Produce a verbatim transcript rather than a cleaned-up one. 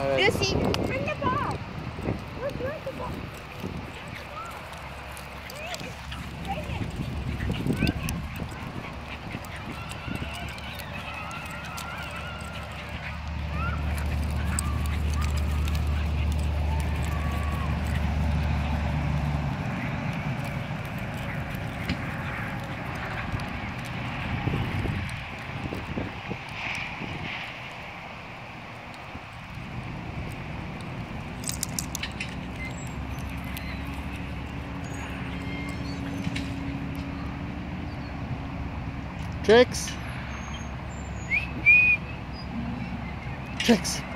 Lucy, bring the ball. Look, where's the ball? Bring it. Trix. Trix.